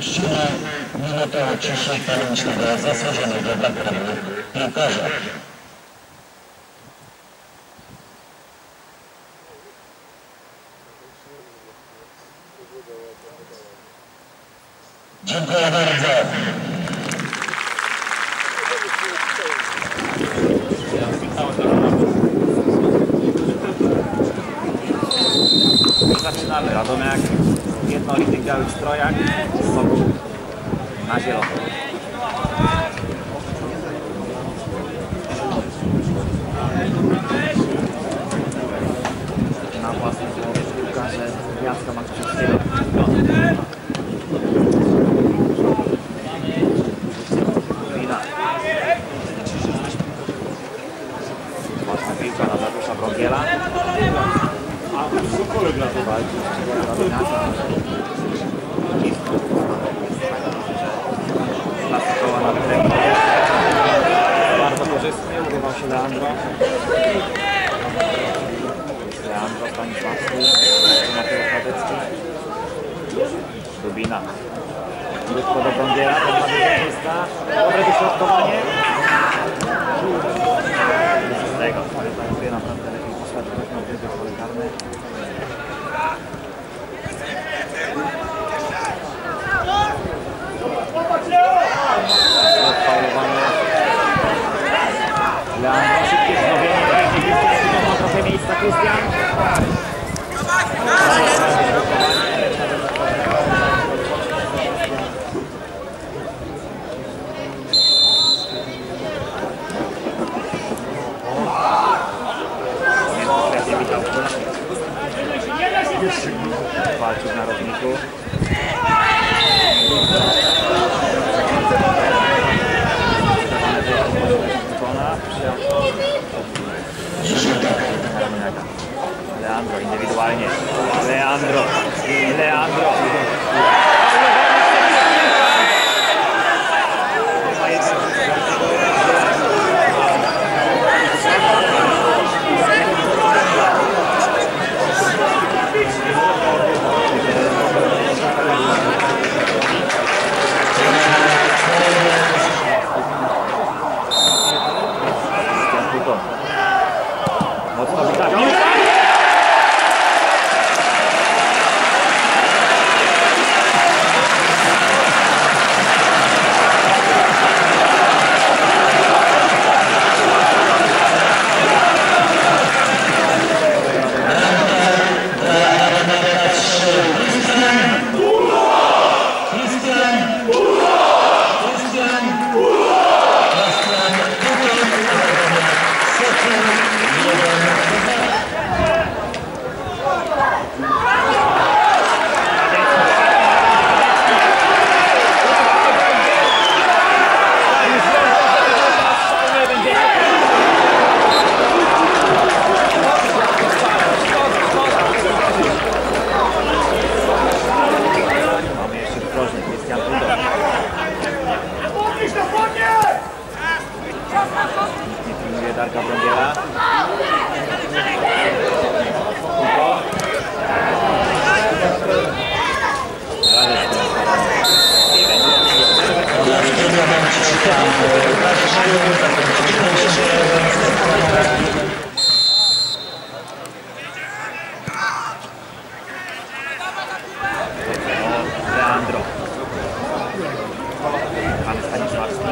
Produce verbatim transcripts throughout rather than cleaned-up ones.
Czcimy minutę ciszy pamiętnego zasłużonego dla kraju piłkarza. Dziękuję bardzo. Zaczynamy. Radomiak w jednolitych białych strojach na zielono. Na własnym złowie piłkarze Jacka Makrzyckiego. Własna piłka na Dariusza Brągiela. Koła na wykręgu. Bardzo korzystnie urywał się Leandro. Leandro, Stanisławski, Mateusz Radecki. Dubina. Krótko do Brągiela, ten ma dużo miejsca. Dobre dośrodkowanie. Z tego, ale zajmuje naprawdę lepiej poszedł na wybieg pole karne. Odfaulowanie. Leandro, szybkie wznowienie. Ma trochę miejsca Krystian. Walczył w narożniku. Leandro indywidualnie. Leandro. Leandro. Mocno wystawił. Darka Brągiela. Leandro. Pan Stanisławski.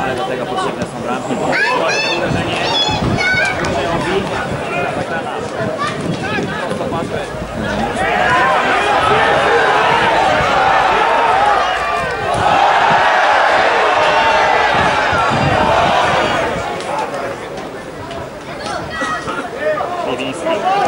Ale do tego potrzebne są bramki. Właśnie uderzenie. Andrzejowi. Zagrana. Prosto pasy. Liwiński.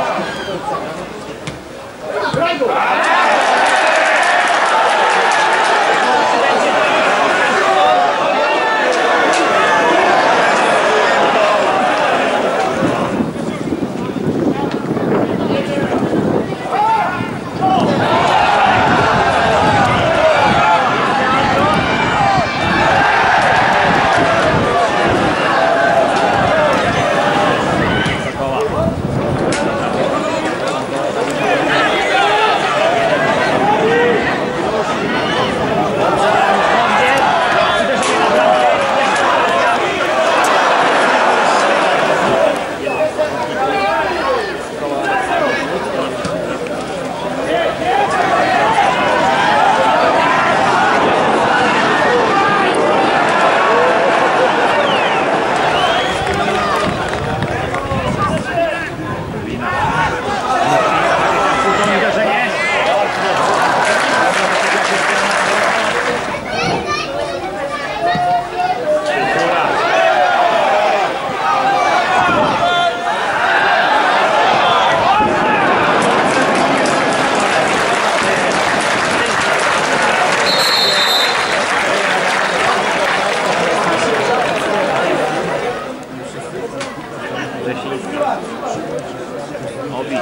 Obi.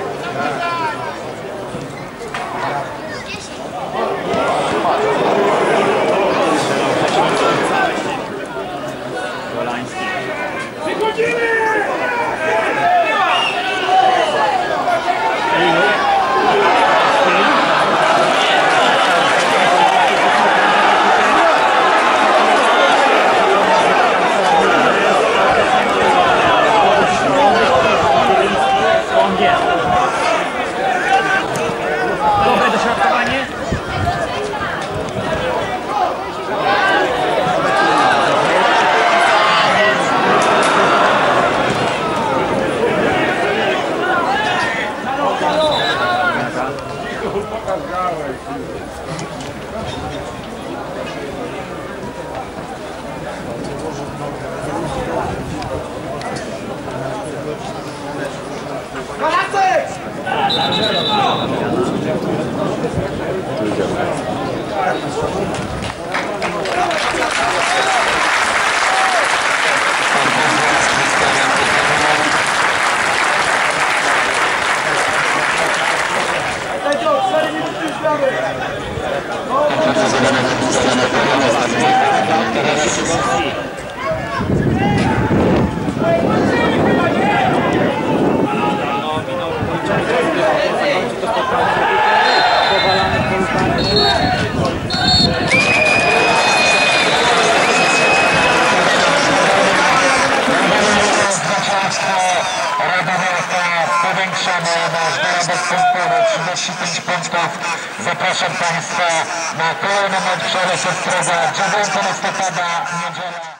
Golański. Wychodzimy! Dobre dośrodkowanie. Nasz dorobek punktowy trzydzieści pięć punktów. Zapraszam Państwa na kolejny mecz Szale Ostroga dziewiątego listopada, niedziela.